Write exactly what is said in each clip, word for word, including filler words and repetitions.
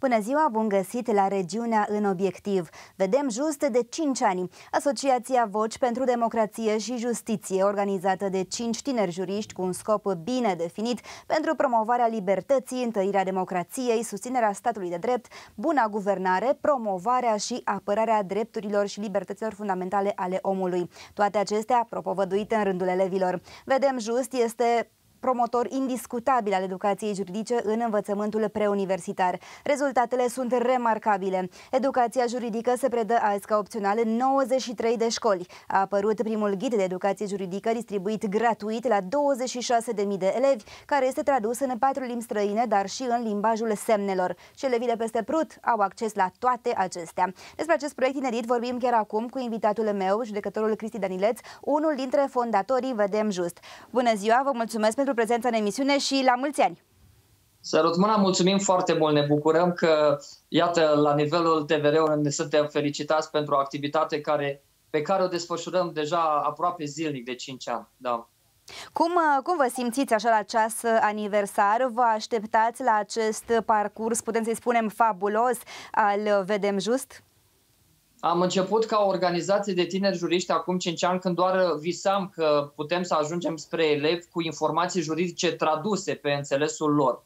Bună ziua, bun găsit la Regiunea în Obiectiv. Vedem just de cinci ani. Asociația Voci pentru Democrație și Justiție, organizată de cinci tineri juriști cu un scop bine definit pentru promovarea libertății, întărirea democrației, susținerea statului de drept, buna guvernare, promovarea și apărarea drepturilor și libertăților fundamentale ale omului. Toate acestea propovăduite în rândul elevilor. Vedem just este promotor indiscutabil al educației juridice în învățământul preuniversitar. Rezultatele sunt remarcabile. Educația juridică se predă azi ca opțional în nouăzeci și trei de școli. A apărut primul ghid de educație juridică distribuit gratuit la douăzeci și șase de mii de elevi, care este tradus în patru limbi străine, dar și în limbajul semnelor. Și elevii peste Prut au acces la toate acestea. Despre acest proiect inedit vorbim chiar acum cu invitatul meu, judecătorul Cristi Danileț, unul dintre fondatorii Vedem Just. Bună ziua, vă mulțumesc pentru prezența în emisiune și la mulți ani! Sărut mâna, mulțumim foarte mult, ne bucurăm că, iată, la nivelul T V R-ului ne suntem felicitați pentru o activitate care, pe care o desfășurăm deja aproape zilnic de cinci ani. Da. Cum, cum vă simțiți așa la ceas aniversar? Vă așteptați la acest parcurs, putem să-i spunem, fabulos al Vedem Just? Am început ca o organizație de tineri juriști acum cinci ani, când doar visam că putem să ajungem spre elevi cu informații juridice traduse pe înțelesul lor.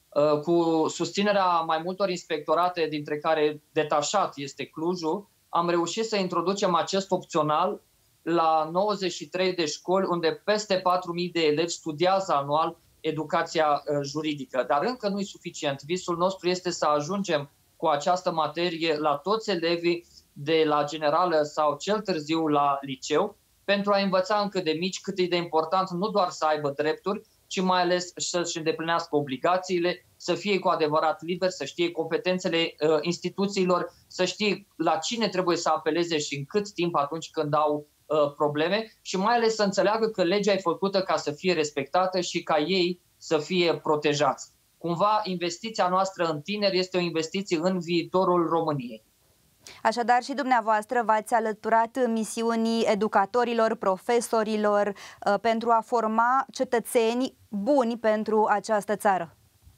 Cu susținerea mai multor inspectorate, dintre care detașat este Clujul, am reușit să introducem acest opțional la nouăzeci și trei de școli, unde peste patru mii de elevi studiază anual educația juridică. Dar încă nu e suficient. Visul nostru este să ajungem cu această materie la toți elevii de la generală sau cel târziu la liceu, pentru a învăța încă de mici cât e de important nu doar să aibă drepturi, ci mai ales să-și îndeplinească obligațiile, să fie cu adevărat liber, să știe competențele uh, instituțiilor, să știe la cine trebuie să apeleze și în cât timp atunci când au uh, probleme și mai ales să înțeleagă că legea e făcută ca să fie respectată și ca ei să fie protejați. Cumva, investiția noastră în tineri este o investiție în viitorul României. Așadar, și dumneavoastră v-ați alăturat misiunii educatorilor, profesorilor, pentru a forma cetățeni buni pentru această țară.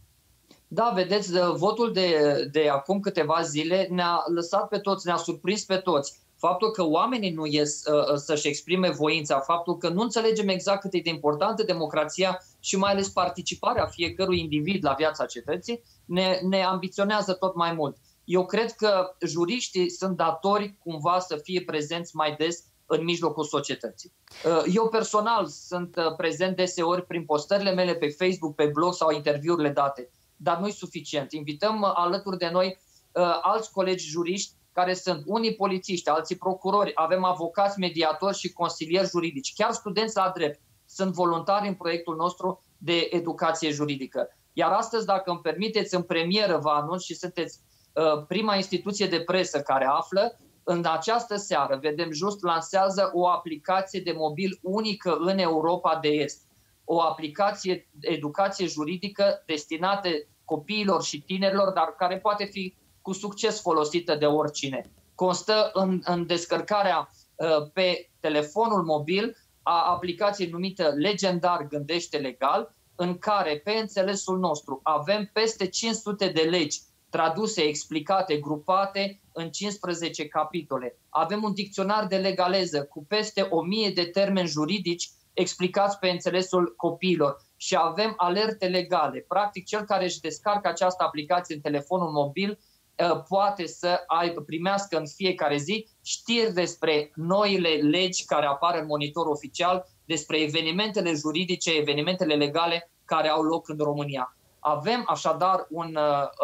Da, vedeți, votul de, de acum câteva zile ne-a lăsat pe toți, ne-a surprins pe toți. Faptul că oamenii nu ies uh, să-și exprime voința, faptul că nu înțelegem exact cât e de importantă democrația și mai ales participarea fiecărui individ la viața cetății, ne, ne ambiționează tot mai mult. Eu cred că juriștii sunt datori cumva să fie prezenți mai des în mijlocul societății. Eu personal sunt prezent deseori prin postările mele pe Facebook, pe blog sau interviurile date, dar nu e suficient. Invităm alături de noi alți colegi juriști care sunt unii polițiști, alții procurori, avem avocați, mediatori și consilieri juridici, chiar studenți la drept sunt voluntari în proiectul nostru de educație juridică. Iar astăzi, dacă îmi permiteți, în premieră vă anunț și sunteți prima instituție de presă care află, în această seară Vedem Just lansează o aplicație de mobil unică în Europa de Est. O aplicație de educație juridică destinată copiilor și tinerilor, dar care poate fi cu succes folosită de oricine. Constă în, în descărcarea uh, pe telefonul mobil a aplicației numită Legendar Gândește Legal, în care, pe înțelesul nostru, avem peste cinci sute de legi traduse, explicate, grupate în cincisprezece capitole. Avem un dicționar de legaleză cu peste o mie de termeni juridici explicați pe înțelesul copiilor și avem alerte legale. Practic, cel care își descarcă această aplicație în telefonul mobil poate să aibă, primească în fiecare zi știri despre noile legi care apar în monitor oficial, despre evenimentele juridice, evenimentele legale care au loc în România. Avem așadar un,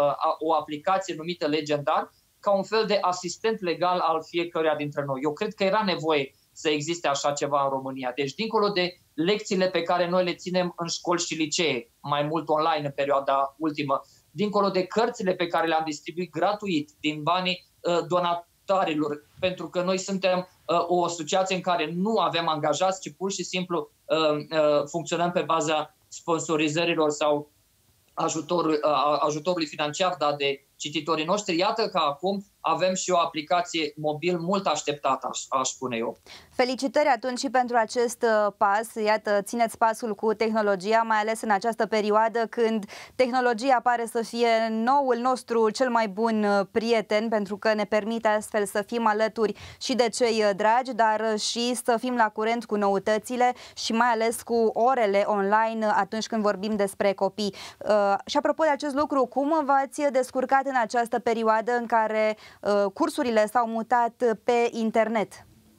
o aplicație numită Legendar ca un fel de asistent legal al fiecăruia dintre noi. Eu cred că era nevoie să existe așa ceva în România. Deci, dincolo de lecțiile pe care noi le ținem în școli și licee, mai mult online în perioada ultimă, dincolo de cărțile pe care le-am distribuit gratuit din banii uh, donatorilor, pentru că noi suntem uh, o asociație în care nu avem angajați, ci pur și simplu uh, uh, funcționăm pe baza sponsorizărilor sau ajutorul, uh, ajutorului financiar dat de cititorii noștri. Iată că acum avem și o aplicație mobil mult așteptată, aș, aș spune eu. Felicitări atunci și pentru acest pas. Iată, țineți pasul cu tehnologia, mai ales în această perioadă când tehnologia pare să fie noul nostru cel mai bun prieten, pentru că ne permite astfel să fim alături și de cei dragi, dar și să fim la curent cu noutățile și mai ales cu orele online atunci când vorbim despre copii. Uh, și apropo de acest lucru, cum v-ați descurcat în această perioadă în care uh, cursurile s-au mutat pe internet?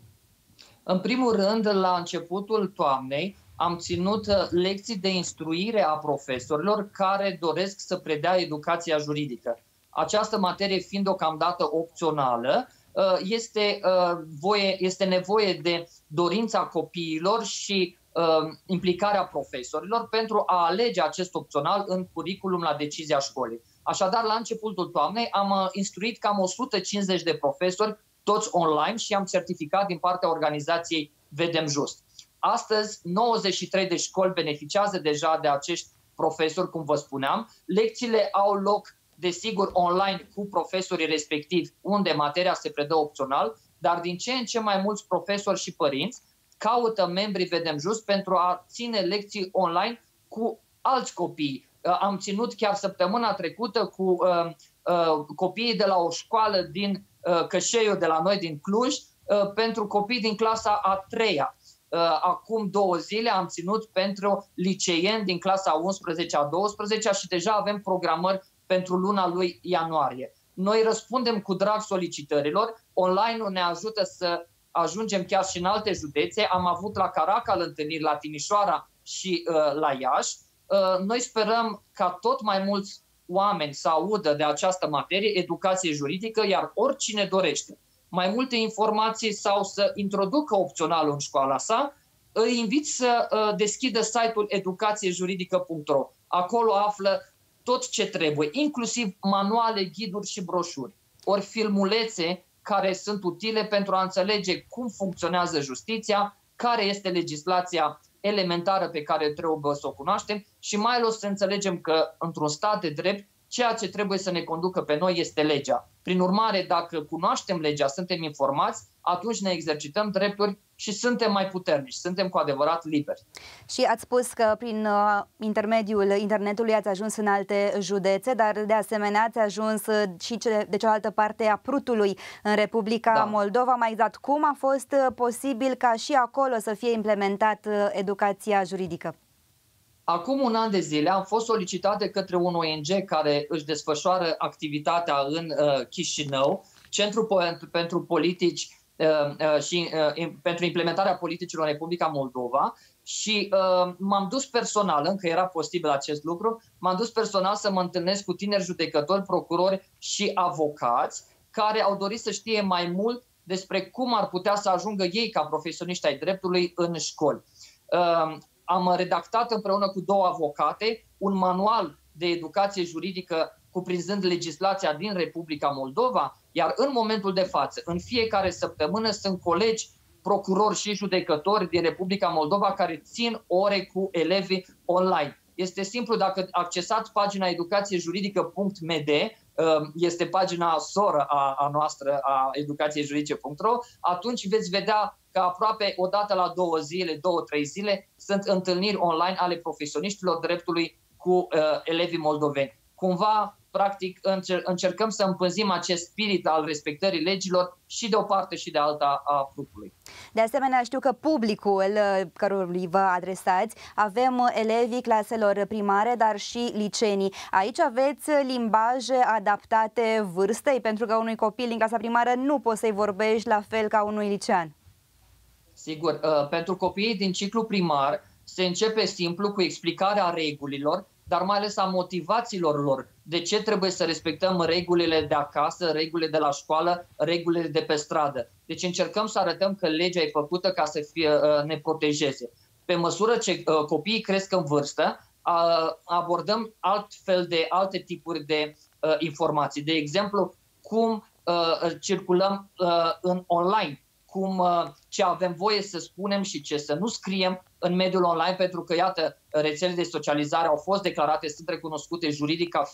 În primul rând, la începutul toamnei, am ținut lecții de instruire a profesorilor care doresc să predea educația juridică. Această materie fiind deocamdată opțională, este, voie, este nevoie de dorința copiilor și implicarea profesorilor pentru a alege acest opțional în curriculum la decizia școlii. Așadar, la începutul toamnei am instruit cam o sută cincizeci de profesori, toți online, și am certificat din partea organizației Vedem Just. Astăzi, nouăzeci și trei de școli beneficiază deja de acești profesori, cum vă spuneam. Lecțiile au loc, desigur, online cu profesorii respectivi, unde materia se predă opțional, dar din ce în ce mai mulți profesori și părinți caută membrii Vedem Just pentru a ține lecții online cu alți copii. Am ținut chiar săptămâna trecută cu uh, uh, copiii de la o școală din uh, Cășeiu, de la noi, din Cluj, uh, pentru copii din clasa a treia. Uh, acum două zile am ținut pentru liceieni din clasa a unsprezecea, a douăsprezecea și deja avem programări pentru luna lui ianuarie. Noi răspundem cu drag solicitărilor. Online-ul ne ajută să ajungem chiar și în alte județe. Am avut la Caracal întâlniri, la Timișoara și uh, la Iași. Uh, noi sperăm ca tot mai mulți oameni să audă de această materie, educație juridică, iar oricine dorește mai multe informații sau să introducă opționalul în școala sa, îi invit să uh, deschidă site-ul educație juridică punct ro. Acolo află tot ce trebuie, inclusiv manuale, ghiduri și broșuri, ori filmulețe care sunt utile pentru a înțelege cum funcționează justiția, care este legislația elementară pe care trebuie să o cunoaștem și mai ales să înțelegem că într-un stat de drept ceea ce trebuie să ne conducă pe noi este legea. Prin urmare, dacă cunoaștem legea, suntem informați, atunci ne exercităm drepturi și suntem mai puternici, suntem cu adevărat liberi. Și ați spus că prin uh, intermediul internetului ați ajuns în alte județe, dar de asemenea ați ajuns și de cealaltă parte a Prutului, în Republica da. Moldova. Mai exact, cum a fost posibil ca și acolo să fie implementat uh, educația juridică? Acum un an de zile am fost solicitat de către un O N G care își desfășoară activitatea în uh, Chișinău, Centrul pentru, pentru Politici uh, uh, și uh, pentru implementarea politicilor în Republica Moldova și uh, m-am dus personal, încă era posibil acest lucru, m-am dus personal să mă întâlnesc cu tineri judecători, procurori și avocați care au dorit să știe mai mult despre cum ar putea să ajungă ei ca profesioniști ai dreptului în școli. Uh, Am redactat împreună cu două avocate un manual de educație juridică cuprinzând legislația din Republica Moldova, iar în momentul de față, în fiecare săptămână, sunt colegi, procurori și judecători din Republica Moldova care țin ore cu elevii online. Este simplu, dacă accesați pagina educație juridică punct m d, este pagina soră a, a noastră, a educație juridice punct ro, atunci veți vedea că aproape o dată la două zile, două, trei zile, sunt întâlniri online ale profesioniștilor dreptului cu uh, elevii moldoveni. Cumva, practic, încer încercăm să împânzim acest spirit al respectării legilor și de o parte și de alta a Prutului. De asemenea, știu că publicul cărui vă adresați, avem elevii claselor primare, dar și liceenii. Aici aveți limbaje adaptate vârstei, pentru că unui copil din clasa primară nu poți să-i vorbești la fel ca unui licean. Sigur, uh, pentru copiii din ciclu primar se începe simplu cu explicarea regulilor, dar mai ales a motivațiilor lor. De ce trebuie să respectăm regulile de acasă, regulile de la școală, regulile de pe stradă. Deci încercăm să arătăm că legea e făcută ca să fie, uh, ne protejeze. Pe măsură ce uh, copiii cresc în vârstă, uh, abordăm altfel de alte tipuri de uh, informații. De exemplu, cum uh, circulăm uh, în online, cum, ce avem voie să spunem și ce să nu scriem în mediul online, pentru că, iată, rețelele de socializare au fost declarate, sunt recunoscute juridic ca fiind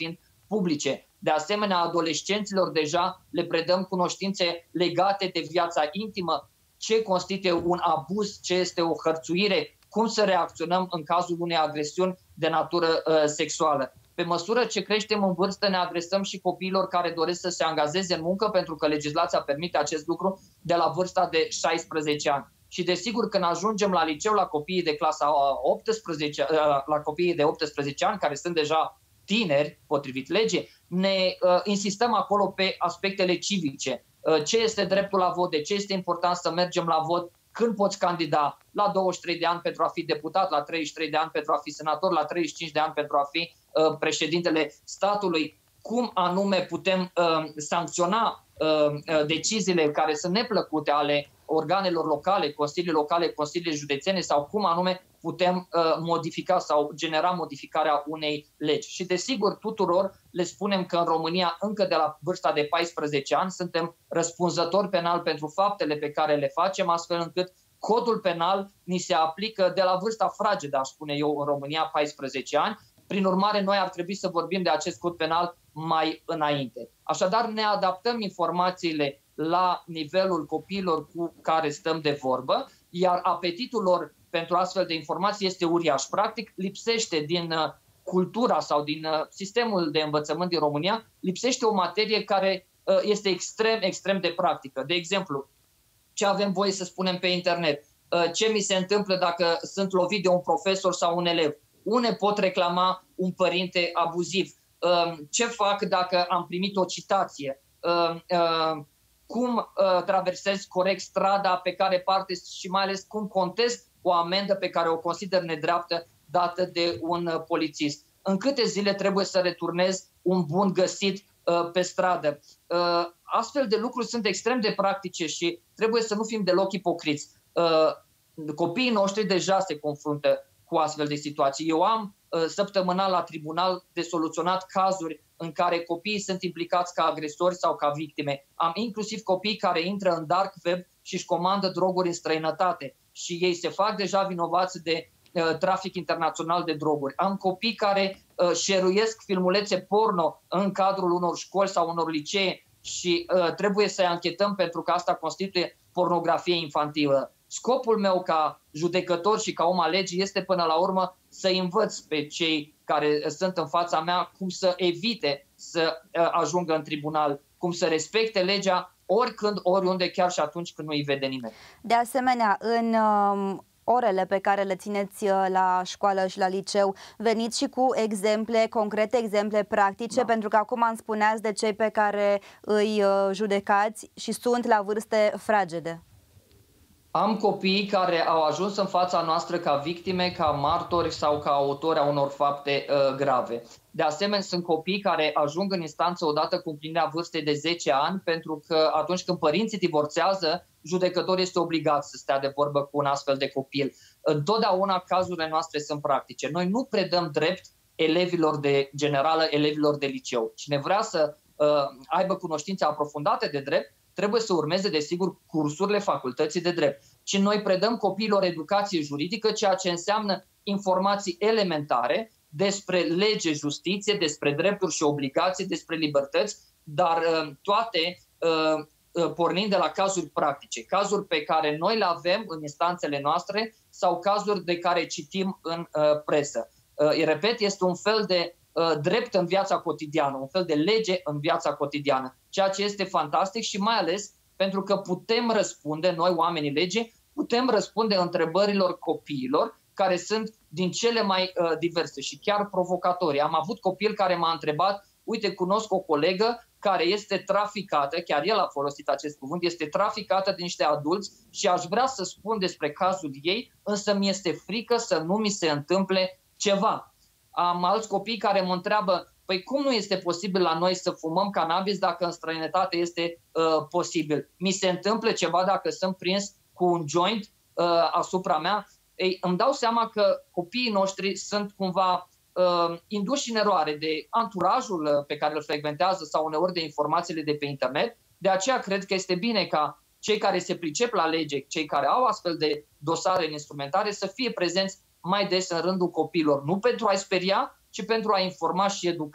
publice. De asemenea, adolescenților deja le predăm cunoștințe legate de viața intimă, ce constituie un abuz, ce este o hărțuire, cum să reacționăm în cazul unei agresiuni de natură uh, sexuală. Pe măsură ce creștem în vârstă, ne adresăm și copiilor care doresc să se angajeze în muncă, pentru că legislația permite acest lucru de la vârsta de șaisprezece ani. Și desigur, când ajungem la liceu, la copiii de clasa optsprezece, la copiii de optsprezece ani, care sunt deja tineri, potrivit legii, ne uh, insistăm acolo pe aspectele civice. Uh, ce este dreptul la vot, de ce este important să mergem la vot, când poți candida, la douăzeci și trei de ani pentru a fi deputat, la treizeci și trei de ani pentru a fi senator, la treizeci și cinci de ani pentru a fi uh, președintele statului, cum anume putem uh, sancționa uh, deciziile care sunt neplăcute ale organelor locale, consilii locale, consilii județene, sau cum anume putem uh, modifica sau genera modificarea unei legi. Și desigur tuturor le spunem că în România încă de la vârsta de paisprezece ani suntem răspunzători penal pentru faptele pe care le facem, astfel încât codul penal ni se aplică de la vârsta fragedă, aș spune eu, în România, paisprezece ani. Prin urmare, noi ar trebui să vorbim de acest cod penal mai înainte. Așadar, ne adaptăm informațiile la nivelul copiilor cu care stăm de vorbă, iar apetitul lor pentru astfel de informații este uriaș. Practic, lipsește din cultura sau din sistemul de învățământ din România, lipsește o materie care este extrem, extrem de practică. De exemplu, ce avem voie să spunem pe internet, ce mi se întâmplă dacă sunt lovit de un profesor sau un elev, unde pot reclama un părinte abuziv, ce fac dacă am primit o citație, cum traversez corect strada, pe care parte și mai ales cum contest o amendă pe care o consider nedreaptă dată de un polițist. În câte zile trebuie să returnez un bun găsit uh, pe stradă. Uh, astfel de lucruri sunt extrem de practice și trebuie să nu fim deloc ipocriți. Uh, copiii noștri deja se confruntă cu astfel de situații. Eu am uh, săptămânal la tribunal de soluționat cazuri în care copiii sunt implicați ca agresori sau ca victime. Am inclusiv copii care intră în dark web și își comandă droguri în străinătate și ei se fac deja vinovați de uh, trafic internațional de droguri. Am copii care uh, share-uiesc filmulețe porno în cadrul unor școli sau unor licee și uh, trebuie să-i anchetăm pentru că asta constituie pornografie infantilă. Scopul meu ca judecător și ca om al legii este până la urmă să învăț pe cei care sunt în fața mea cum să evite să uh, ajungă în tribunal, cum să respecte legea oricând, oriunde, chiar și atunci când nu îi vede nimeni. De asemenea, în um, orele pe care le țineți la școală și la liceu, veniți și cu exemple, concrete exemple practice, da. Pentru că acum îmi spuneați de cei pe care îi uh, judecați și sunt la vârste fragede. Am copii care au ajuns în fața noastră ca victime, ca martori sau ca autori a unor fapte uh, grave. De asemenea, sunt copii care ajung în instanță odată cu împlinirea vârstei de zece ani, pentru că atunci când părinții divorțează, judecătorul este obligat să stea de vorbă cu un astfel de copil. Întotdeauna cazurile noastre sunt practice. Noi nu predăm drept elevilor de generală, elevilor de liceu. Cine vrea să uh, aibă cunoștințe aprofundate de drept, trebuie să urmeze, desigur, cursurile facultății de drept. Și noi predăm copiilor educație juridică, ceea ce înseamnă informații elementare despre lege, justiție, despre drepturi și obligații, despre libertăți, dar toate pornind de la cazuri practice, cazuri pe care noi le avem în instanțele noastre sau cazuri de care citim în presă. Repet, este un fel de drept în viața cotidiană, un fel de lege în viața cotidiană, ceea ce este fantastic și mai ales pentru că putem răspunde, noi oamenii legii, putem răspunde întrebărilor copiilor care sunt din cele mai uh, diverse și chiar provocatorii. Am avut copil care m-a întrebat, uite, cunosc o colegă care este traficată, chiar el a folosit acest cuvânt, este traficată de niște adulți și aș vrea să spun despre cazul ei, însă mi este frică să nu mi se întâmple ceva. Am alți copii care mă întreabă, păi cum nu este posibil la noi să fumăm cannabis dacă în străinătate este uh, posibil? Mi se întâmplă ceva dacă sunt prins cu un joint uh, asupra mea? Ei, îmi dau seama că copiii noștri sunt cumva uh, induși în eroare de anturajul pe care îl frecventează sau uneori de informațiile de pe internet. De aceea cred că este bine ca cei care se pricep la lege, cei care au astfel de dosare în instrumentare, să fie prezenți mai des în rândul copiilor, nu pentru a-i speria, ci pentru a informa și educa.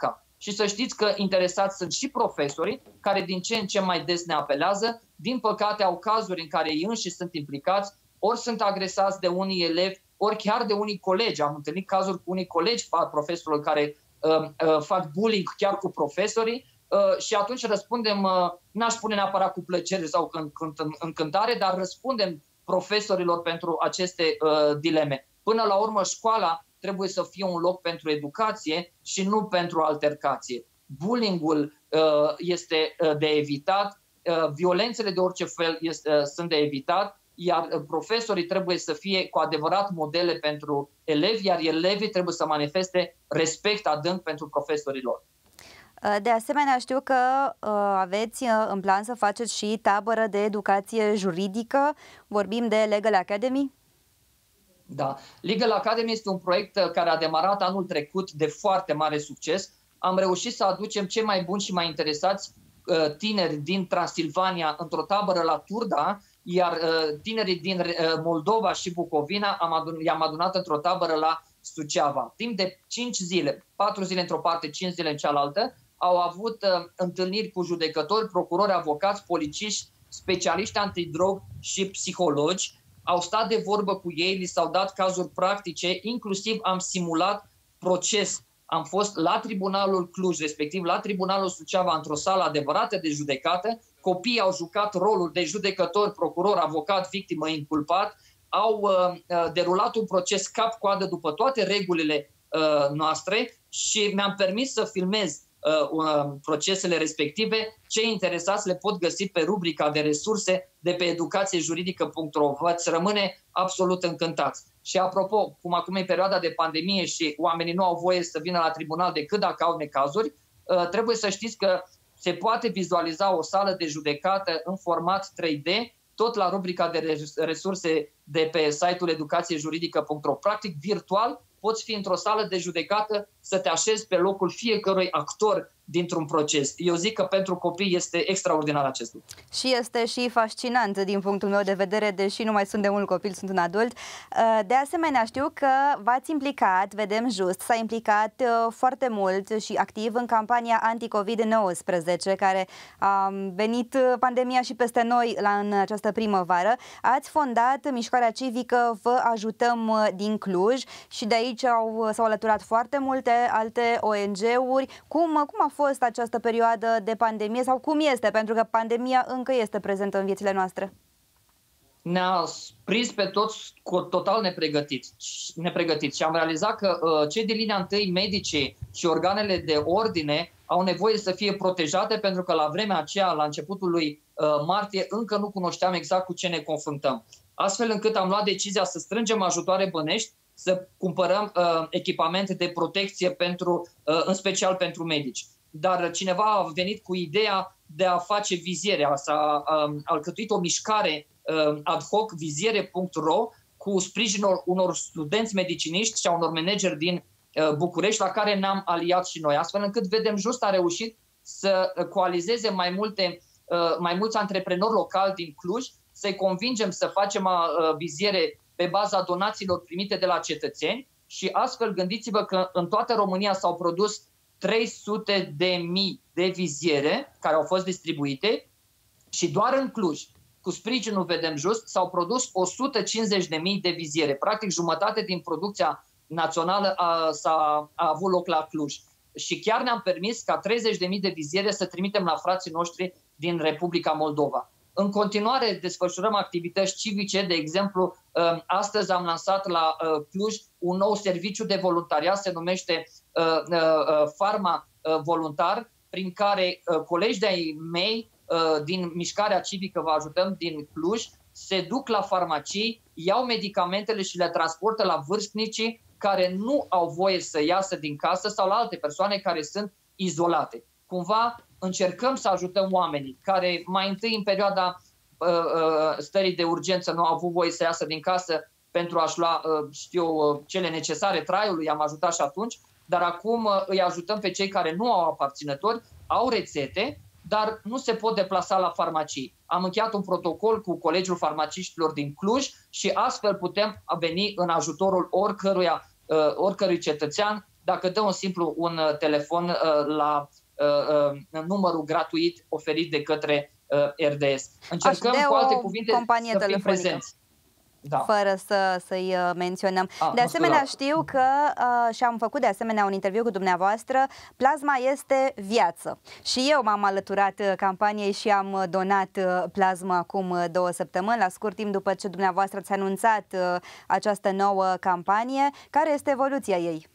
și să știți că interesați sunt și profesorii, care din ce în ce mai des ne apelează. Din păcate au cazuri în care ei înșiși sunt implicați, ori sunt agresați de unii elevi, ori chiar de unii colegi. Am întâlnit cazuri cu unii colegi profesori care uh, uh, fac bullying chiar cu profesorii uh, și atunci răspundem, uh, n-aș spune neapărat cu plăcere sau încântare, dar răspundem profesorilor pentru aceste uh, dileme. Până la urmă, școala trebuie să fie un loc pentru educație și nu pentru altercație. Bullying-ul uh, este uh, de evitat, uh, violențele de orice fel este, uh, sunt de evitat, iar profesorii trebuie să fie cu adevărat modele pentru elevi, iar elevii trebuie să manifeste respect adânc pentru profesorii lor. De asemenea, știu că uh, aveți în plan să faceți și tabără de educație juridică. Vorbim de Legal Academy? Da. Legal Academy este un proiect care a demarat anul trecut de foarte mare succes. Am reușit să aducem cei mai buni și mai interesați uh, tineri din Transilvania într-o tabără la Turda, iar uh, tinerii din uh, Moldova și Bucovina am adun i-am adunat într-o tabără la Suceava. Timp de cinci zile, patru zile într-o parte, cinci zile în cealaltă, au avut uh, întâlniri cu judecători, procurori, avocați, polițiști, specialiști antidrog și psihologi. Au stat de vorbă cu ei, li s-au dat cazuri practice, inclusiv am simulat proces. Am fost la Tribunalul Cluj, respectiv la Tribunalul Suceava, într-o sală adevărată de judecată. Copiii au jucat rolul de judecător, procuror, avocat, victimă, inculpat. Au uh, derulat un proces cap-coadă după toate regulile uh, noastre și mi-am permis să filmez uh, procesele respective. Cei interesați le pot găsi pe rubrica de resurse de pe educație juridică punct ro. Vă-ți rămâne absolut încântați. Și apropo, cum acum e perioada de pandemie și oamenii nu au voie să vină la tribunal decât dacă au necazuri, uh, trebuie să știți că se poate vizualiza o sală de judecată în format trei D, tot la rubrica de resurse de pe site-ul educație juridică punct ro. Practic, virtual, poți fi într-o sală de judecată să te așezi pe locul fiecărui actor dintr-un proces. Eu zic că pentru copii este extraordinar acest lucru. Și este și fascinant din punctul meu de vedere, deși nu mai sunt de mult copil, sunt un adult. De asemenea, știu că v-ați implicat, vedem just, s-a implicat foarte mult și activ în campania anti-COVID nouăsprezece, care a venit pandemia și peste noi la, în această primăvară. Ați fondat mișcarea civică Vă Ajutăm din Cluj și de aici s-au alăturat foarte multe alte O N G-uri. Cum, cum a fost această perioadă de pandemie sau cum este? Pentru că pandemia încă este prezentă în viețile noastre. Ne-a prins pe toți total nepregătiți, nepregătiți și am realizat că uh, cei de linia întâi, medicii și organele de ordine, au nevoie să fie protejate pentru că la vremea aceea, la începutul lui uh, martie, încă nu cunoșteam exact cu ce ne confruntăm. Astfel încât am luat decizia să strângem ajutoare bănești, să cumpărăm uh, echipamente de protecție, pentru, uh, în special pentru medici. Dar cineva a venit cu ideea de a face viziere, s-a uh, alcătuit o mișcare uh, ad hoc, viziere punct ro, cu sprijinul unor studenți mediciniști și a unor manageri din uh, București, la care ne-am aliat și noi. Astfel încât, vedem, just a reușit să coalizeze mai, multe, uh, mai mulți antreprenori locali din Cluj, să-i convingem să facem uh, viziere pe baza donațiilor primite de la cetățeni și astfel gândiți-vă că în toată România s-au produs trei sute de mii de viziere care au fost distribuite și doar în Cluj, cu sprijinul Vedem Just, s-au produs o sută cincizeci de mii de viziere. Practic jumătate din producția națională a, a, a avut loc la Cluj. Și chiar ne-am permis ca treizeci de mii de viziere să trimitem la frații noștri din Republica Moldova. În continuare desfășurăm activități civice, de exemplu, astăzi am lansat la Cluj un nou serviciu de voluntariat, se numește Farma Voluntar, prin care colegi de-ai mei din mișcarea civică Vă Ajutăm din Cluj se duc la farmacii, iau medicamentele și le transportă la vârstnicii care nu au voie să iasă din casă sau la alte persoane care sunt izolate. Cumva încercăm să ajutăm oamenii care mai întâi în perioada uh, uh, stării de urgență nu au avut voie să iasă din casă pentru a-și lua uh, știu, uh, cele necesare traiului, am ajutat și atunci, dar acum uh, îi ajutăm pe cei care nu au aparținători, au rețete, dar nu se pot deplasa la farmacii. Am încheiat un protocol cu Colegiul Farmaciștilor din Cluj și astfel putem veni în ajutorul oricăruia, uh, oricărui cetățean dacă dă un simplu un telefon la numărul gratuit oferit de către R D S. Încercăm, cu alte cuvinte, să fim prezenți. Da. Fără să, să-i menționăm. A, de asemenea, știu că, uh, și am făcut de asemenea un interviu cu dumneavoastră, plasma este viață. Și eu m-am alăturat campaniei și am donat plasma acum două săptămâni, la scurt timp după ce dumneavoastră ați anunțat uh, această nouă campanie. Care este evoluția ei?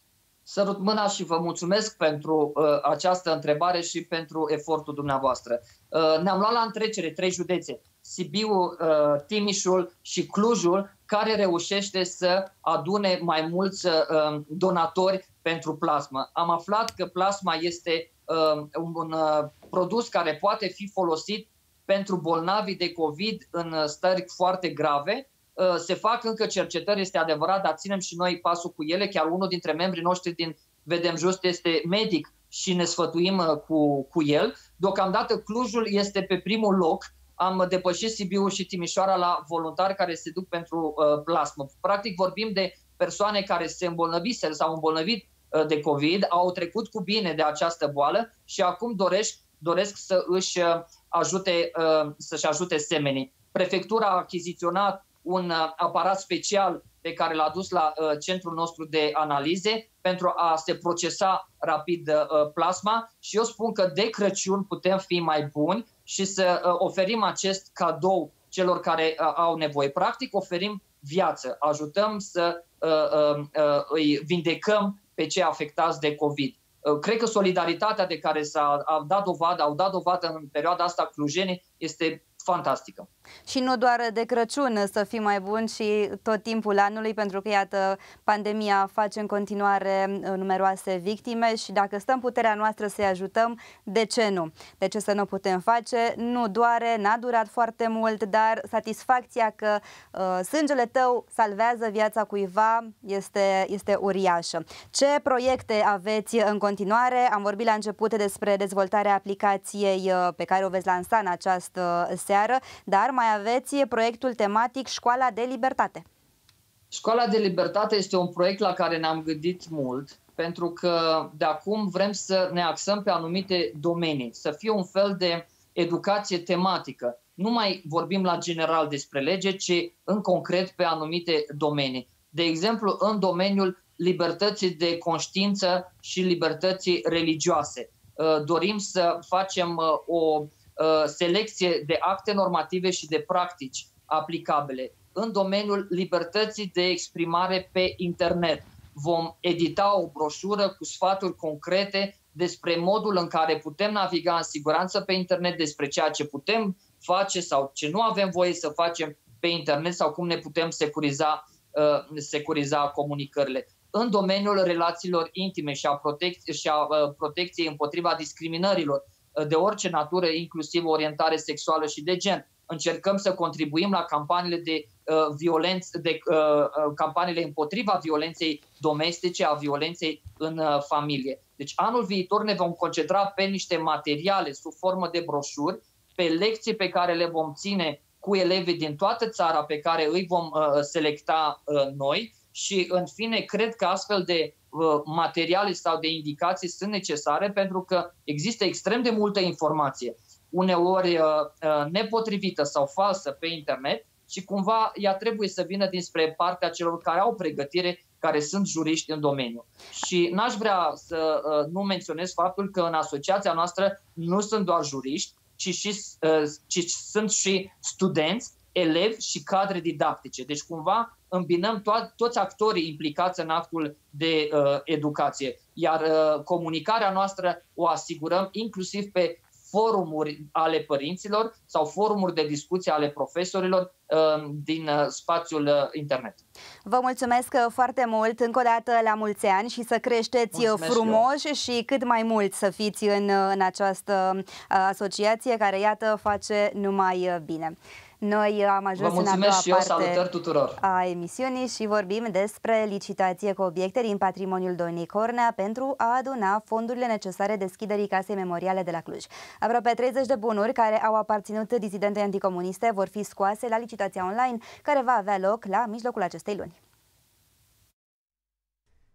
Sărut mâna și vă mulțumesc pentru uh, această întrebare și pentru efortul dumneavoastră. Uh, ne-am luat la întrecere trei județe, Sibiu, uh, Timișul și Clujul, care reușește să adune mai mulți uh, donatori pentru plasmă. Am aflat că plasma este uh, un uh, produs care poate fi folosit pentru bolnavii de COVID în stări foarte grave. Se fac încă cercetări, este adevărat, dar ținem și noi pasul cu ele. Chiar unul dintre membrii noștri din Vedem Just este medic și ne sfătuim cu, cu el. Deocamdată Clujul este pe primul loc. Am depășit Sibiu și Timișoara la voluntari care se duc pentru uh, plasmă. Practic vorbim de persoane care se îmbolnăviseră sau îmbolnăvit uh, de COVID, au trecut cu bine de această boală și acum doresc, doresc să își ajute, uh, să-și ajute semenii. Prefectura a achiziționat un aparat special pe care l-a dus la uh, centrul nostru de analize pentru a se procesa rapid uh, plasma și eu spun că de Crăciun putem fi mai buni și să uh, oferim acest cadou celor care uh, au nevoie. Practic oferim viață, ajutăm să uh, uh, uh, îi vindecăm pe cei afectați de COVID. Uh, cred că solidaritatea de care s-a dat dovadă, au dat dovadă în perioada asta clujenii este fantastică. Și nu doar de Crăciun să fim mai buni, și tot timpul anului, pentru că, iată, pandemia face în continuare numeroase victime și dacă stăm puterea noastră să-i ajutăm, de ce nu? De ce să nu putem face? Nu doare, n-a durat foarte mult, dar satisfacția că uh, sângele tău salvează viața cuiva este, este uriașă. Ce proiecte aveți în continuare? Am vorbit la început despre dezvoltarea aplicației uh, pe care o veți lansa în această seară, dar mai aveți proiectul tematic Școala de Libertate. Școala de Libertate este un proiect la care ne-am gândit mult, pentru că de acum vrem să ne axăm pe anumite domenii, să fie un fel de educație tematică. Nu mai vorbim la general despre lege, ci în concret pe anumite domenii. De exemplu, în domeniul libertății de conștiință și libertății religioase. Dorim să facem o selecție de acte normative și de practici aplicabile. În domeniul libertății de exprimare pe internet vom edita o broșură cu sfaturi concrete despre modul în care putem naviga în siguranță pe internet, despre ceea ce putem face sau ce nu avem voie să facem pe internet sau cum ne putem securiza, uh, securiza comunicările. În domeniul relațiilor intime și a, protec- și a uh, protecției împotriva discriminărilor de orice natură, inclusiv orientare sexuală și de gen. Încercăm să contribuim la campaniile de uh, violență, de uh, campaniile împotriva violenței domestice, a violenței în uh, familie. Deci anul viitor ne vom concentra pe niște materiale sub formă de broșuri, pe lecții pe care le vom ține cu elevii din toată țara pe care îi vom uh, selecta uh, noi și, în fine, cred că astfel de materiale sau de indicații sunt necesare pentru că există extrem de multă informație, uneori nepotrivită sau falsă pe internet și cumva ea trebuie să vină dinspre partea celor care au pregătire, care sunt juriști în domeniu. Și n-aș vrea să nu menționez faptul că în asociația noastră nu sunt doar juriști, ci, și, ci sunt și studenți, elevi și cadre didactice. Deci cumva îmbinăm to- toți actorii implicați în actul de uh, educație. Iar uh, comunicarea noastră o asigurăm inclusiv pe forumuri ale părinților sau forumuri de discuție ale profesorilor uh, din uh, spațiul uh, internet. Vă mulțumesc foarte mult, încă o dată la mulți ani și să creșteți mulțumesc frumoși eu. Și cât mai mult să fiți în, în această asociație care, iată, face numai bine. Noi am ajuns în a doua și eu, salutări tuturor. A emisiunii și vorbim despre licitație cu obiecte din patrimoniul Doinei Cornea pentru a aduna fondurile necesare deschiderii Casei Memoriale de la Cluj. Aproape treizeci de bunuri care au aparținut dizidentei anticomuniste vor fi scoase la licitația online care va avea loc la mijlocul acestei luni.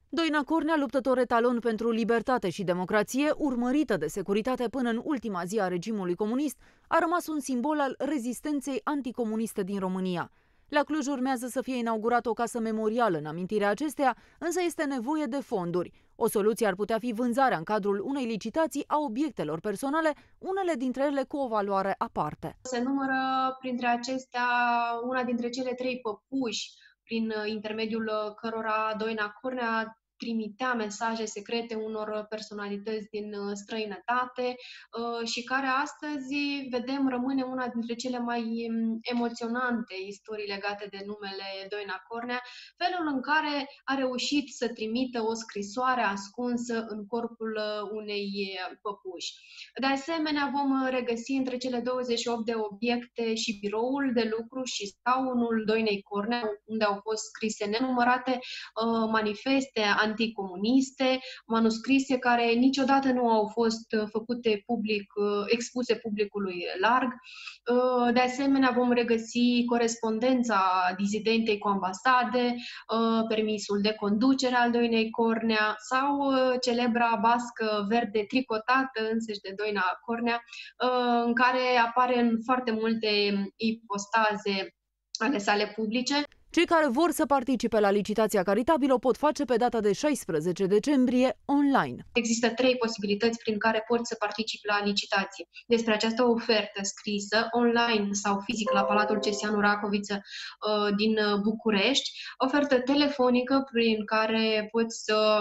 Doina Cornea, luptător etalon pentru libertate și democrație, urmărită de securitate până în ultima zi a regimului comunist, a rămas un simbol al rezistenței anticomuniste din România. La Cluj urmează să fie inaugurată o casă memorială în amintirea acesteia, însă este nevoie de fonduri. O soluție ar putea fi vânzarea în cadrul unei licitații a obiectelor personale, unele dintre ele cu o valoare aparte. Se numără printre acestea una dintre cele trei păpuși prin intermediul cărora Doina Cornea trimitea mesaje secrete unor personalități din străinătate și care astăzi, vedem, rămâne una dintre cele mai emoționante istorii legate de numele Doina Cornea, felul în care a reușit să trimită o scrisoare ascunsă în corpul unei păpuși. De asemenea, vom regăsi între cele douăzeci și opt de obiecte și biroul de lucru și scaunul Doinei Cornea, unde au fost scrise nenumărate manifeste anticomuniste, manuscrise care niciodată nu au fost făcute public, expuse publicului larg. De asemenea, vom regăsi corespondența dizidentei cu ambasade, permisul de conducere al Doinei Cornea sau celebra bască verde tricotată însăși de Doina Cornea, în care apare în foarte multe ipostaze ale sale publice. Cei care vor să participe la licitația caritabilă o pot face pe data de șaisprezece decembrie online. Există trei posibilități prin care poți să participi la licitație. Despre această ofertă scrisă, online sau fizic la Palatul Cesianu Racoviță din București, ofertă telefonică prin care poți să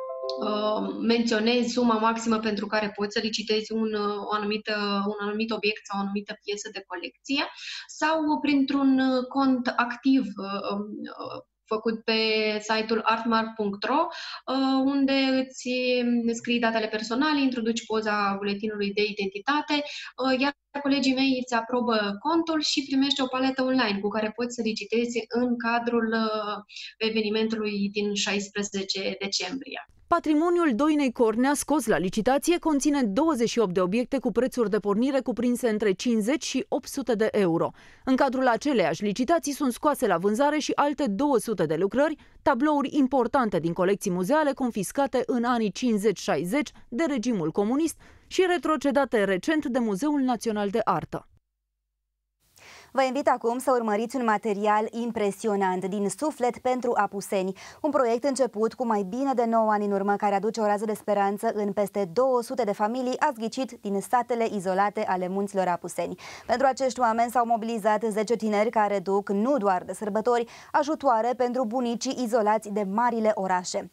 menționezi suma maximă pentru care poți să licitezi un, o anumită, un anumit obiect sau o anumită piesă de colecție sau printr-un cont activ făcut pe site-ul artmark punct ro, unde îți scrii datele personale, introduci poza buletinului de identitate, iar colegii mei îți aprobă contul și primești o paletă online cu care poți să licitezi în cadrul evenimentului din șaisprezece decembrie. Patrimoniul Doinei Cornea scos la licitație conține douăzeci și opt de obiecte cu prețuri de pornire cuprinse între cincizeci și opt sute de euro. În cadrul aceleiași licitații sunt scoase la vânzare și alte două sute de lucrări, tablouri importante din colecții muzeale confiscate în anii cincizeci șaizeci de regimul comunist și retrocedate recent de Muzeul Național de Artă. Vă invit acum să urmăriți un material impresionant din Suflet pentru Apuseni, un proiect început cu mai bine de nouă ani în urmă, care aduce o rază de speranță în peste două sute de familii azghicit din satele izolate ale munților Apuseni. Pentru acești oameni s-au mobilizat zece tineri care duc, nu doar de sărbători, ajutoare pentru bunicii izolați de marile orașe.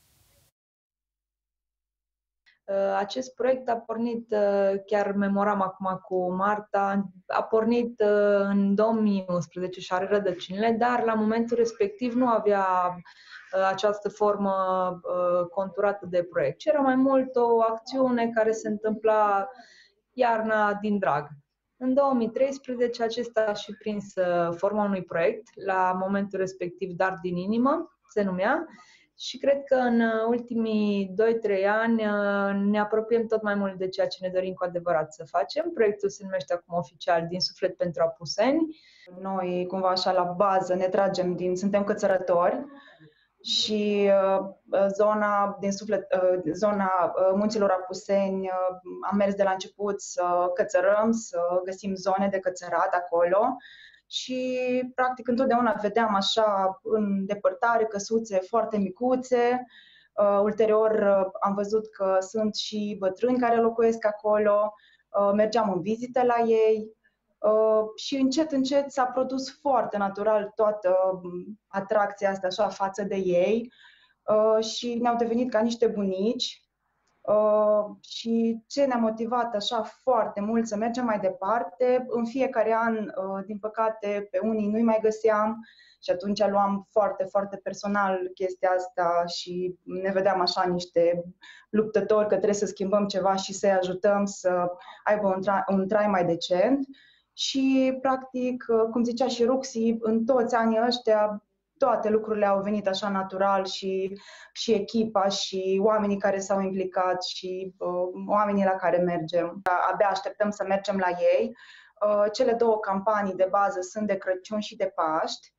Acest proiect a pornit, chiar memoram acum cu Marta, a pornit în două mii unsprezece și are rădăcinile, dar la momentul respectiv nu avea această formă conturată de proiect, ci era mai mult o acțiune care se întâmpla iarna din drag. În două mii treisprezece acesta a și prins forma unui proiect, la momentul respectiv Dar din inimă se numea. Și cred că în ultimii doi trei ani ne apropiem tot mai mult de ceea ce ne dorim cu adevărat să facem. Proiectul se numește acum oficial Din Suflet pentru Apuseni. Noi, cumva așa, la bază ne tragem din... Suntem cățărători și uh, zona din suflet, uh, zona uh, munților Apuseni, uh, am mers de la început să cățărăm, să găsim zone de cățărat acolo. Și, practic, întotdeauna vedeam așa, în depărtare, căsuțe foarte micuțe. Uh, ulterior, uh, am văzut că sunt și bătrâni care locuiesc acolo. Uh, mergeam în vizite la ei. Uh, și încet, încet s-a produs foarte natural toată atracția asta așa față de ei. Uh, și ne-au devenit ca niște bunici. Uh, și ce ne-a motivat așa foarte mult să mergem mai departe, în fiecare an, uh, din păcate, pe unii nu-i mai găseam și atunci luam foarte, foarte personal chestia asta și ne vedeam așa niște luptători că trebuie să schimbăm ceva și să-i ajutăm să aibă un, tra- un trai mai decent. Și, practic, uh, cum zicea și Ruxi, în toți anii ăștia, toate lucrurile au venit așa natural și, și echipa și oamenii care s-au implicat și uh, oamenii la care mergem. Abia așteptăm să mergem la ei. Uh, cele două campanii de bază sunt de Crăciun și de Paști.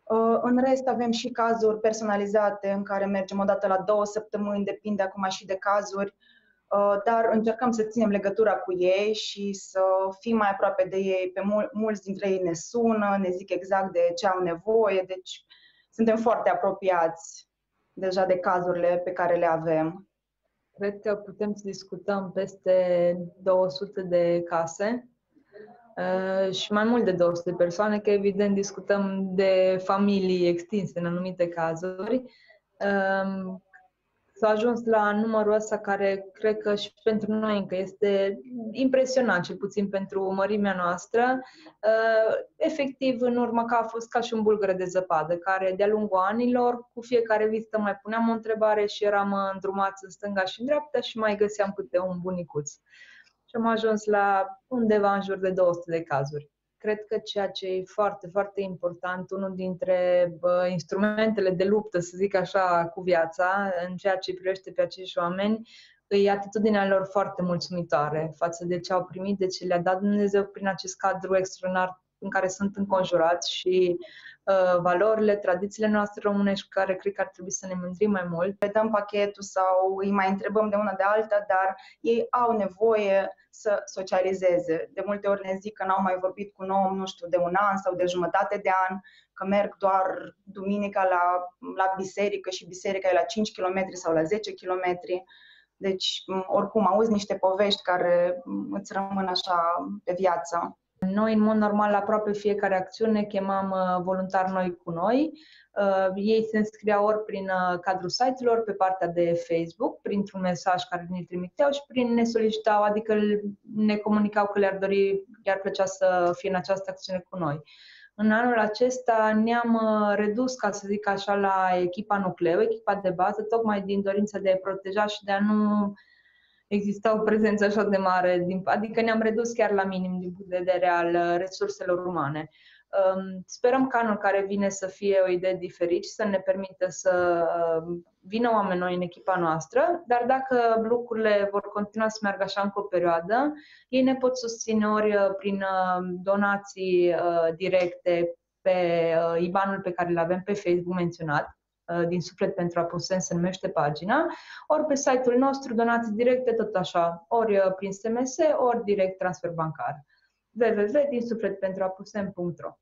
În rest avem și cazuri personalizate în care mergem o dată la două săptămâni, depinde acum și de cazuri, dar încercăm să ținem legătura cu ei și să fim mai aproape de ei. Pe mul- mulți dintre ei ne sună, ne zic exact de ce au nevoie, deci suntem foarte apropiați deja de cazurile pe care le avem. Cred că putem să discutăm peste două sute de case uh, și mai mult de două sute de persoane, că evident discutăm de familii extinse în anumite cazuri. Uh, S-a ajuns la numărul ăsta care cred că și pentru noi încă este impresionant, cel puțin pentru mărimea noastră. Uh, efectiv, în urmă că a fost ca și un bulgăre de zăpadă, care de-a lungul anilor, cu fiecare vizită mai puneam o întrebare și eram îndrumați în stânga și în dreapta și mai găseam câte un bunicuț. Și am ajuns la undeva în jur de două sute de cazuri. Cred că ceea ce e foarte, foarte important, unul dintre bă, instrumentele de luptă, să zic așa, cu viața, în ceea ce privește pe acești oameni, e atitudinea lor foarte mulțumitoare față de ce au primit, de ce le-a dat Dumnezeu prin acest cadru extraordinar în care sunt înconjurați și uh, valorile, tradițiile noastre românești, care cred că ar trebui să ne mândrim mai mult. Le dăm pachetul sau îi mai întrebăm de una de alta, dar ei au nevoie să socializeze. De multe ori ne zic că n-au mai vorbit cu un om, nu știu, de un an sau de jumătate de an, că merg doar duminica la, la biserică și biserica e la cinci kilometri sau la zece kilometri. Deci, oricum, auzi niște povești care îți rămân așa pe viață. Noi, în mod normal, la aproape fiecare acțiune chemam voluntari noi cu noi. Uh, ei se înscriau ori prin uh, cadrul site-urilor, pe partea de Facebook, printr-un mesaj care ne trimiteau și prin ne solicitau, adică ne comunicau că le-ar dori, le-ar plăcea să fie în această acțiune cu noi. În anul acesta ne-am uh, redus, ca să zic așa, la echipa nucleu, echipa de bază, tocmai din dorința de a proteja și de a nu exista o prezență așa de mare, adică ne-am redus chiar la minim din punct de vedere al resurselor umane. Sperăm că anul care vine să fie o idee diferită și să ne permită să vină oameni noi în echipa noastră, dar dacă lucrurile vor continua să meargă așa încă o perioadă, ei ne pot susține ori prin donații directe pe I B A N-ul pe care îl avem pe Facebook menționat, Din Suflet pentru Apuseni se numește pagina, ori pe site-ul nostru donații directe, tot așa, ori prin S M S, ori direct transfer bancar. w w w punct din suflet pentru apuseni punct r o.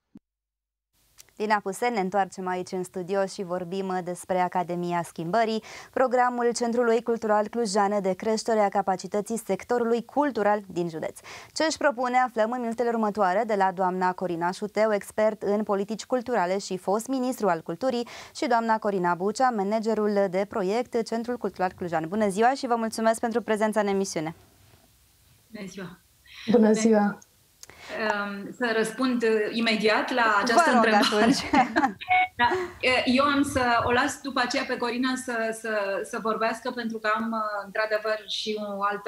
Din Apuseni ne întoarcem aici în studio și vorbim despre Academia Schimbării, programul Centrului Cultural Clujean de creștere a capacității sectorului cultural din județ. Ce își propune aflăm în minutele următoare de la doamna Corina Șuteu, expert în politici culturale și fost ministru al culturii, și doamna Corina Bucea, managerul de proiect Centrul Cultural Clujean. Bună ziua și vă mulțumesc pentru prezența în emisiune. Bună ziua! Bună ziua! Să răspund imediat la această Vă rog, întrebare. Da. Eu am să o las după aceea pe Corina să, să, să vorbească, pentru că am într-adevăr și un alt,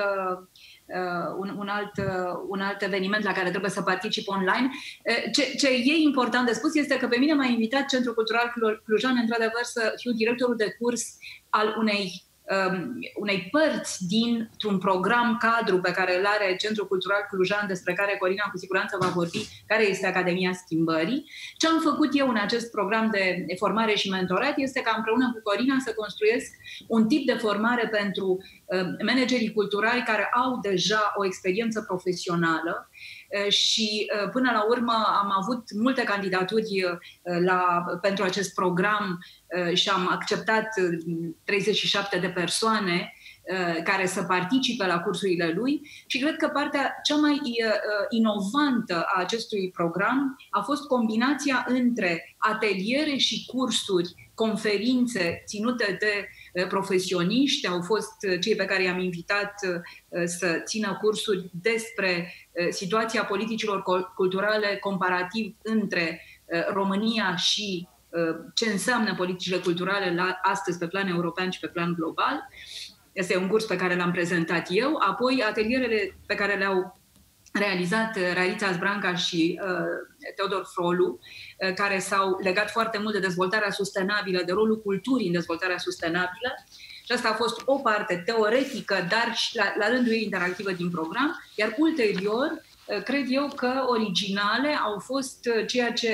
un, un, alt, un alt eveniment la care trebuie să particip online. Ce, ce e important de spus este că pe mine m-a invitat Centrul Cultural Clujean într-adevăr să fiu directorul de curs al unei Um, unei părți dintr-un program cadru pe care îl are Centrul Cultural Clujean, despre care Corina cu siguranță va vorbi, care este Academia Schimbării. Ce am făcut eu în acest program de formare și mentorat este că împreună cu Corina să construiesc un tip de formare pentru uh, managerii culturali care au deja o experiență profesională uh, și uh, până la urmă am avut multe candidaturi uh, la, pentru acest program și am acceptat treizeci și șapte de persoane care să participe la cursurile lui și cred că partea cea mai inovantă a acestui program a fost combinația între ateliere și cursuri, conferințe ținute de profesioniști. Au fost cei pe care i-am invitat să țină cursuri despre situația politicilor culturale comparativ între România și ce înseamnă politicile culturale la, astăzi pe plan european și pe plan global. Este un curs pe care l-am prezentat eu. Apoi atelierele pe care le-au realizat Raița Zbranca și uh, Teodor Frolu, uh, care s-au legat foarte mult de dezvoltarea sustenabilă, de rolul culturii în dezvoltarea sustenabilă. Și asta a fost o parte teoretică, dar și la, la rândul ei interactivă din program. Iar ulterior, uh, cred eu că originale au fost uh, ceea ce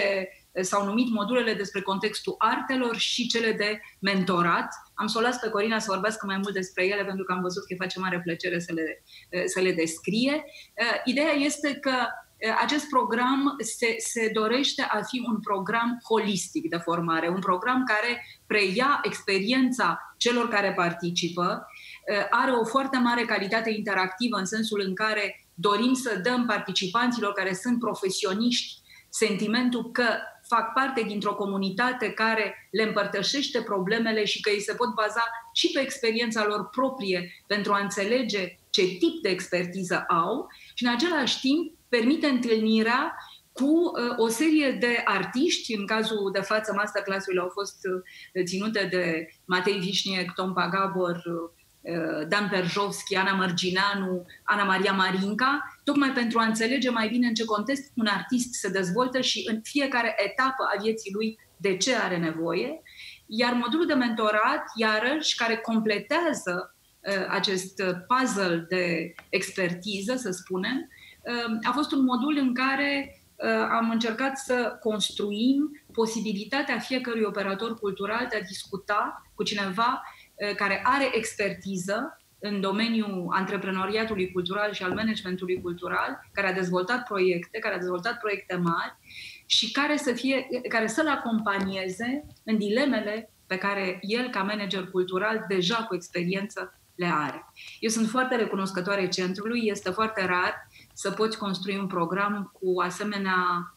s-au numit modulele despre contextul artelor și cele de mentorat. Am să o las pe Corina să vorbească mai mult despre ele, pentru că am văzut că îi face mare plăcere să le, să le descrie. Ideea este că acest program se, se dorește a fi un program holistic de formare, un program care preia experiența celor care participă, are o foarte mare calitate interactivă în sensul în care dorim să dăm participanților care sunt profesioniști sentimentul că fac parte dintr-o comunitate care le împărtășește problemele și că ei se pot baza și pe experiența lor proprie pentru a înțelege ce tip de expertiză au și în același timp permite întâlnirea cu uh, o serie de artiști. În cazul de față, masterclass-urile au fost uh, ținute de Matei Vișniec, Tom Pagabor, uh, Dan Perjovski, Ana Mărgineanu, Ana Maria Marinca, tocmai pentru a înțelege mai bine în ce context un artist se dezvoltă și în fiecare etapă a vieții lui de ce are nevoie. Iar modulul de mentorat, iarăși, care completează uh, acest puzzle de expertiză, să spunem, uh, a fost un modul în care am încercat să construim posibilitatea fiecărui operator cultural de a discuta cu cineva care are expertiză în domeniul antreprenoriatului cultural și al managementului cultural, care a dezvoltat proiecte, care a dezvoltat proiecte mari și care, să fie, care să-l acompanieze în dilemele pe care el, ca manager cultural, deja cu experiență, le are. Eu sunt foarte recunoscătoare centrului, este foarte rar să poți construi un program cu asemenea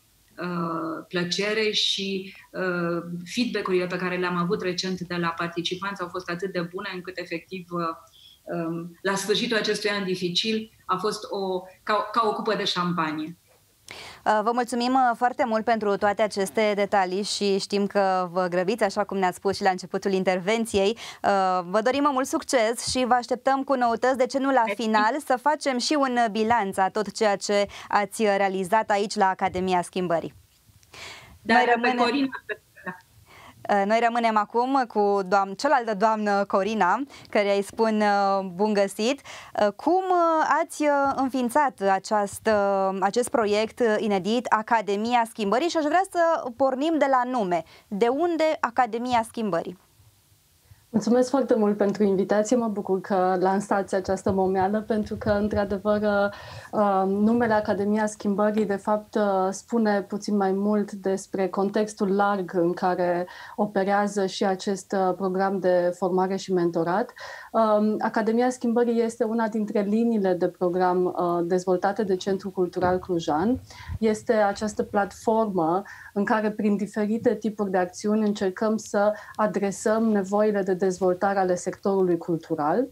uh, plăcere și uh, feedback-urile pe care le-am avut recent de la participanți au fost atât de bune încât efectiv uh, um, la sfârșitul acestui an dificil a fost o, ca, ca o cupă de șampanie. Vă mulțumim foarte mult pentru toate aceste detalii și știm că vă grăbiți, așa cum ne-ați spus și la începutul intervenției. Vă dorim mult succes și vă așteptăm cu noutăți, de ce nu la final, să facem și un bilanț a tot ceea ce ați realizat aici la Academia Schimbării. Dar Noi rămâne... pe Corina... Noi rămânem acum cu doamn, cealaltă doamnă Corina, care îi spun bun găsit. Cum ați înființat aceast, acest proiect inedit, Academia Schimbării? Și aș vrea să pornim de la nume. De unde Academia Schimbării? Mulțumesc foarte mult pentru invitație, mă bucur că lansați această momeală, pentru că, într-adevăr, numele Academia Schimbării, de fapt, spune puțin mai mult despre contextul larg în care operează și acest program de formare și mentorat. Academia Schimbării este una dintre liniile de program dezvoltate de Centrul Cultural Clujan. Este această platformă în care, prin diferite tipuri de acțiuni, încercăm să adresăm nevoile de dezvoltare ale sectorului cultural.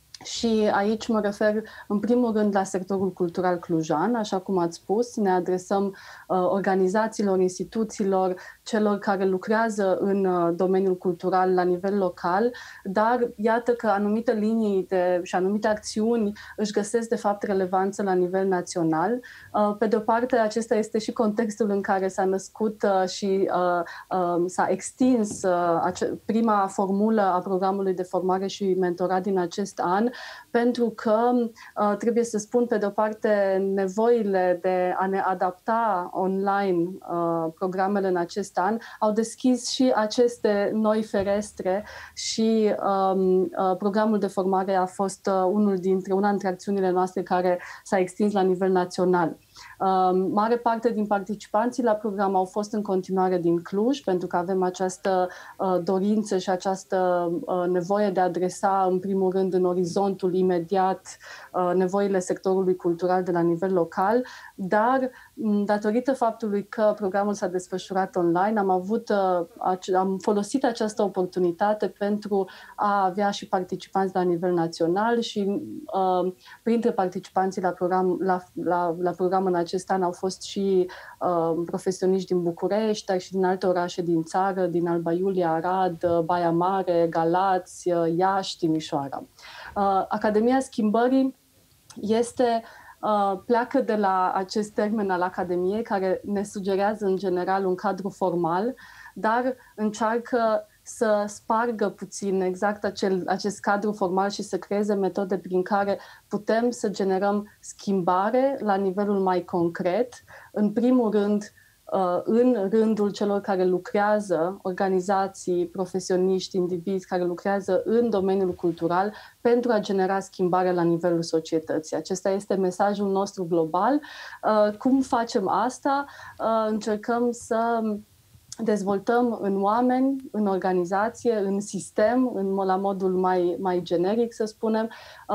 Și aici mă refer în primul rând la sectorul cultural clujan, așa cum ați spus, ne adresăm uh, organizațiilor, instituțiilor, celor care lucrează în uh, domeniul cultural la nivel local, dar iată că anumite linii de, și anumite acțiuni își găsesc de fapt relevanță la nivel național. Uh, pe de o parte, acesta este și contextul în care s-a născut uh, și uh, uh, s-a extins uh, ace- prima formulă a programului de formare și mentorat din acest an, pentru că uh, trebuie să spun, pe de o parte, nevoile de a ne adapta online uh, programele în acest an au deschis și aceste noi ferestre și um, uh, programul de formare a fost uh, unul dintre, una dintre acțiunile noastre care s-a extins la nivel național. Uh, mare parte din participanții la program au fost în continuare din Cluj, pentru că avem această uh, dorință și această uh, nevoie de a adresa, în primul rând, în orizontul imediat, uh, nevoile sectorului cultural de la nivel local, dar datorită faptului că programul s-a desfășurat online, am, avut, uh, am folosit această oportunitate pentru a avea și participanți la nivel național și uh, printre participanții la program, la, la, la program în acest an au fost și uh, profesioniști din București, dar și din alte orașe din țară, din Alba Iulia, Arad, Baia Mare, Galați, Iași, Timișoara. Uh, Academia Schimbării este, uh, pleacă de la acest termen al Academiei, care ne sugerează în general un cadru formal, dar încearcă să spargă puțin exact acel, acest cadru formal și să creeze metode prin care putem să generăm schimbare la nivelul mai concret. În primul rând, în rândul celor care lucrează, organizații, profesioniști, indivizi care lucrează în domeniul cultural pentru a genera schimbare la nivelul societății. Acesta este mesajul nostru global. Cum facem asta? Încercăm să dezvoltăm în oameni, în organizație, în sistem, în, la modul mai, mai generic, să spunem,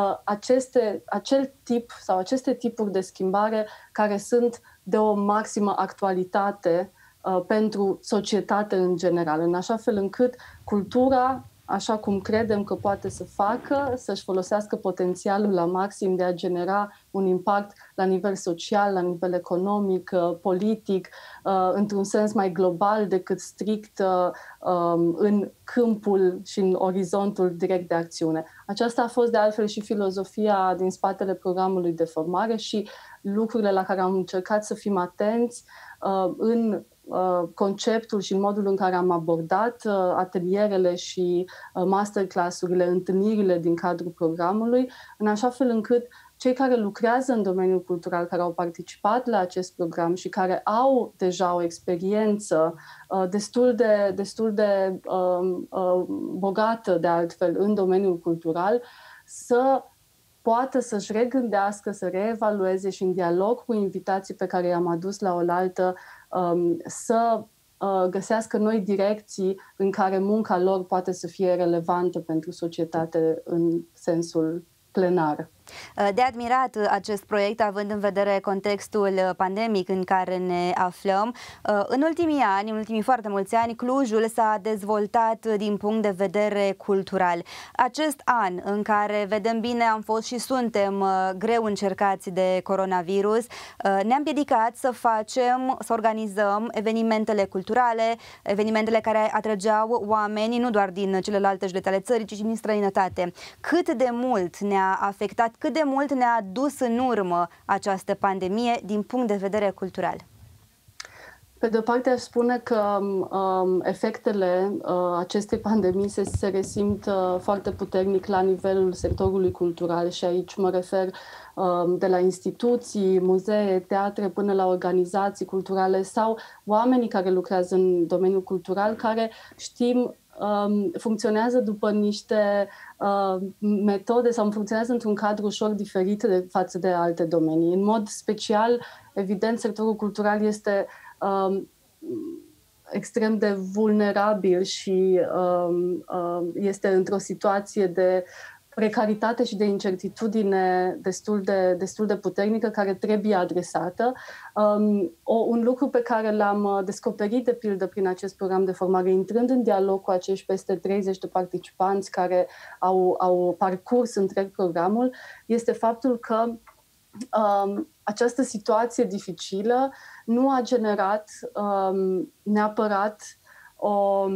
aceste, acel tip sau aceste tipuri de schimbare care sunt de o maximă actualitate uh, pentru societate în general, în așa fel încât cultura, așa cum credem că poate să facă, să-și folosească potențialul la maxim de a genera un impact la nivel social, la nivel economic, uh, politic, uh, într-un sens mai global decât strict uh, um, în câmpul și în orizontul direct de acțiune. Aceasta a fost de altfel și filozofia din spatele programului de formare și lucrurile la care am încercat să fim atenți uh, în uh, conceptul și în modul în care am abordat uh, atelierele și uh, masterclass-urile, întâlnirile din cadrul programului, în așa fel încât cei care lucrează în domeniul cultural, care au participat la acest program și care au deja o experiență uh, destul de, destul de uh, uh, bogată, de altfel, în domeniul cultural, să poată să-și regândească, să reevalueze și în dialog cu invitații pe care i-am adus la oaltă, um, să uh, găsească noi direcții în care munca lor poate să fie relevantă pentru societate în sensul plenar. De admirat acest proiect, având în vedere contextul pandemic în care ne aflăm. În ultimii ani, în ultimii foarte mulți ani, Clujul s-a dezvoltat din punct de vedere cultural. Acest an în care, vedem bine, am fost și suntem greu încercați de coronavirus, ne-am împiedicat să facem, să organizăm evenimentele culturale, evenimentele care atrăgeau oameni nu doar din celelalte județe ale țării, ci și din străinătate. Cât de mult ne-a afectat, cât de mult ne-a dus în urmă această pandemie din punct de vedere cultural? Pe de o parte aș spune că um, efectele uh, acestei pandemii se, se resimt uh, foarte puternic la nivelul sectorului cultural și aici mă refer uh, de la instituții, muzee, teatre până la organizații culturale sau oamenii care lucrează în domeniul cultural care știm Um, funcționează după niște uh, metode sau funcționează într-un cadru ușor diferit de față de alte domenii. În mod special, evident, sectorul cultural este um, extrem de vulnerabil și um, um, este într-o situație de precaritate și de incertitudine destul de, destul de puternică care trebuie adresată. Um, o, un lucru pe care l-am descoperit, de pildă, prin acest program de formare, intrând în dialog cu acești peste treizeci de participanți care au, au parcurs întreg programul, este faptul că um, această situație dificilă nu a generat um, neapărat o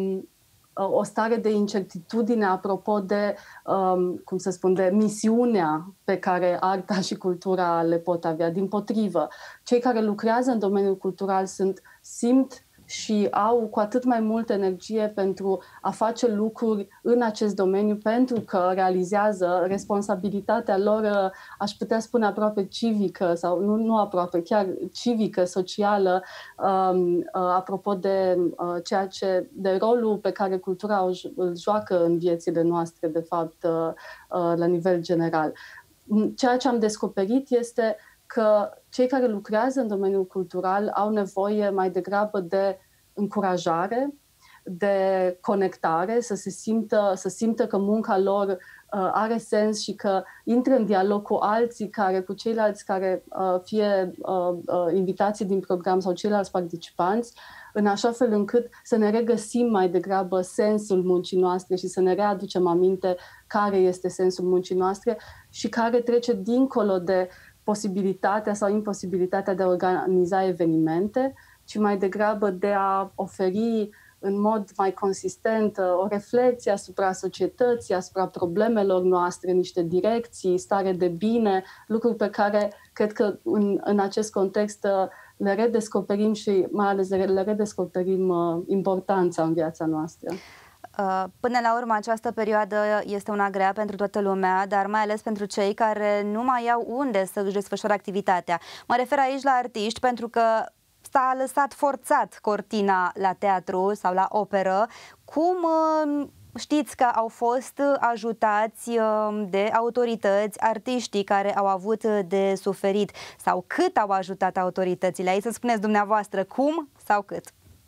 o stare de incertitudine apropo de, um, cum să spun, de misiunea pe care arta și cultura le pot avea. Dimpotrivă, cei care lucrează în domeniul cultural sunt, simt și au cu atât mai multă energie pentru a face lucruri în acest domeniu, pentru că realizează responsabilitatea lor, aș putea spune aproape civică, sau nu, nu aproape, chiar civică, socială, um, apropo de uh, ceea ce, de rolul pe care cultura îl joacă în viețile noastre, de fapt, uh, uh, la nivel general. Ceea ce am descoperit este că cei care lucrează în domeniul cultural au nevoie mai degrabă de încurajare, de conectare, să se simtă, să simtă că munca lor uh, are sens și că intră în dialog cu alții, care, cu ceilalți care uh, fie uh, uh, invitații din program sau ceilalți participanți, în așa fel încât să ne regăsim mai degrabă sensul muncii noastre și să ne readucem aminte care este sensul muncii noastre și care trece dincolo de posibilitatea sau imposibilitatea de a organiza evenimente, ci mai degrabă de a oferi în mod mai consistent o reflecție asupra societății, asupra problemelor noastre, niște direcții, stare de bine, lucruri pe care cred că în, în acest context le redescoperim și mai ales le redescoperim importanța în viața noastră. Până la urmă, această perioadă este una grea pentru toată lumea, dar mai ales pentru cei care nu mai au unde să își desfășoare activitatea. Mă refer aici la artiști, pentru că s-a lăsat forțat cortina la teatru sau la operă. Cum știți că au fost ajutați de autorități artiștii care au avut de suferit? Sau cât au ajutat autoritățile? Aici să spuneți dumneavoastră cum sau cât?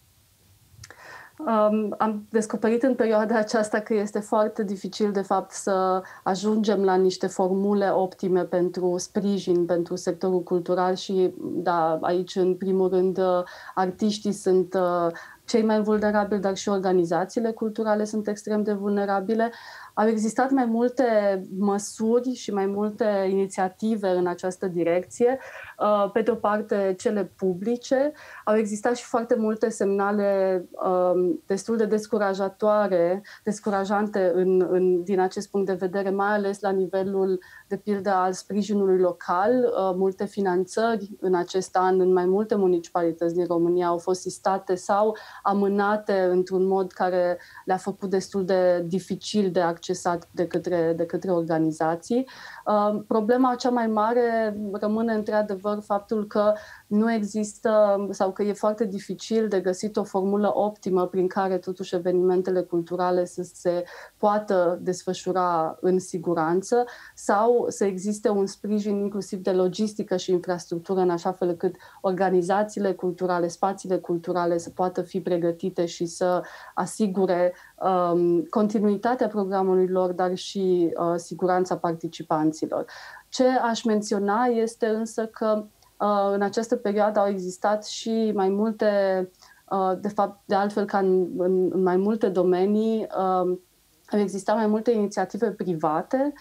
Um, am descoperit în perioada aceasta că este foarte dificil, de fapt, să ajungem la niște formule optime pentru sprijin, pentru sectorul cultural și, da, aici, în primul rând, artiștii sunt uh, cei mai vulnerabili, dar și organizațiile culturale sunt extrem de vulnerabile. Au existat mai multe măsuri și mai multe inițiative în această direcție. Pe de o parte, cele publice. Au existat și foarte multe semnale destul de descurajatoare, descurajante în, în, din acest punct de vedere, mai ales la nivelul, de pildă, al sprijinului local. Multe finanțări în acest an în mai multe municipalități din România au fost sistate sau amânate într-un mod care le-a făcut destul de dificil de accesat de către, de către organizații. Uh, problema cea mai mare rămâne într-adevăr faptul că nu există sau că e foarte dificil de găsit o formulă optimă prin care totuși evenimentele culturale să se poată desfășura în siguranță sau să existe un sprijin inclusiv de logistică și infrastructură în așa fel încât organizațiile culturale, spațiile culturale să poată fi pregătite și să asigure um, continuitatea programului lor, dar și uh, siguranța participanților. Ce aș menționa este însă că uh, în această perioadă au existat și mai multe, uh, de fapt, de altfel ca în, în, în mai multe domenii, uh, au existat mai multe inițiative private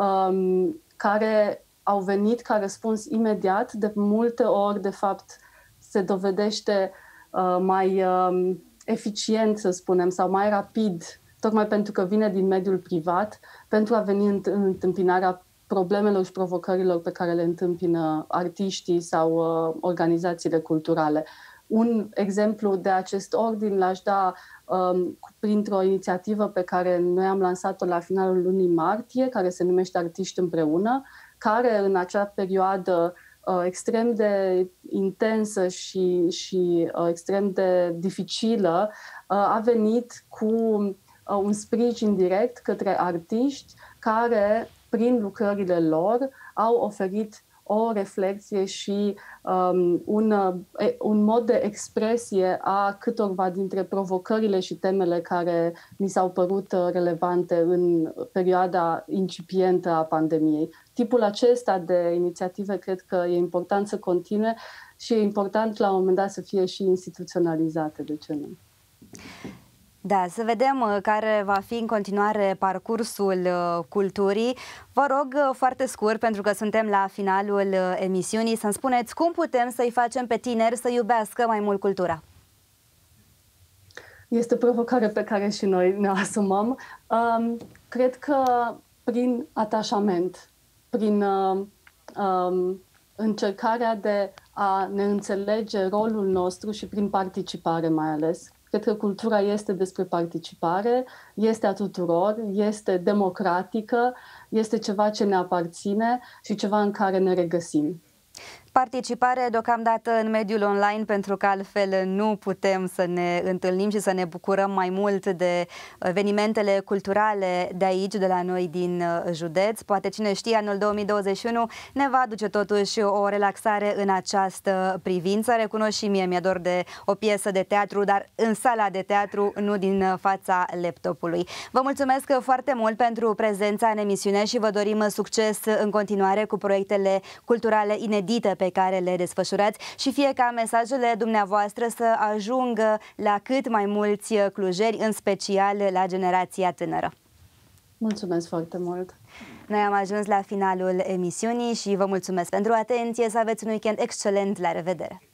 um, care au venit ca răspuns imediat. De multe ori, de fapt, se dovedește uh, mai uh, eficient, să spunem, sau mai rapid, tocmai pentru că vine din mediul privat, pentru a veni în, în întâmpinarea problemelor și provocărilor pe care le întâmpină artiștii sau uh, organizațiile culturale. Un exemplu de acest ordin l-aș da um, printr-o inițiativă pe care noi am lansat-o la finalul lunii martie, care se numește Artiști Împreună, care în acea perioadă uh, extrem de intensă și, și uh, extrem de dificilă uh, a venit cu uh, un sprijin direct către artiști care, prin lucrările lor, au oferit o reflexie și um, un, un mod de expresie a câtorva dintre provocările și temele care mi s-au părut relevante în perioada incipientă a pandemiei. Tipul acesta de inițiative cred că e important să continue și e important la un moment dat să fie și instituționalizate, de ce nu? Da, să vedem care va fi în continuare parcursul culturii. Vă rog foarte scurt, pentru că suntem la finalul emisiunii, să-mi spuneți cum putem să-i facem pe tineri să iubească mai mult cultura. Este o provocare pe care și noi ne asumăm. Um, cred că prin atașament, prin uh, um, încercarea de a ne înțelege rolul nostru și prin participare mai ales. Cred că cultura este despre participare, este a tuturor, este democratică, este ceva ce ne aparține și ceva în care ne regăsim. Participare deocamdată în mediul online, pentru că altfel nu putem să ne întâlnim și să ne bucurăm mai mult de evenimentele culturale de aici, de la noi din județ. Poate cine știe, anul două mii douăzeci și unu ne va aduce totuși o relaxare în această privință. Recunosc și mie, mi-e dor de o piesă de teatru, dar în sala de teatru, nu din fața laptopului. Vă mulțumesc foarte mult pentru prezența în emisiune și vă dorim succes în continuare cu proiectele culturale inedite pe care le desfășurați și fie ca mesajele dumneavoastră să ajungă la cât mai mulți clujeri, în special la generația tânără. Mulțumesc foarte mult! Noi am ajuns la finalul emisiunii și vă mulțumesc pentru atenție, să aveți un weekend excelent, la revedere!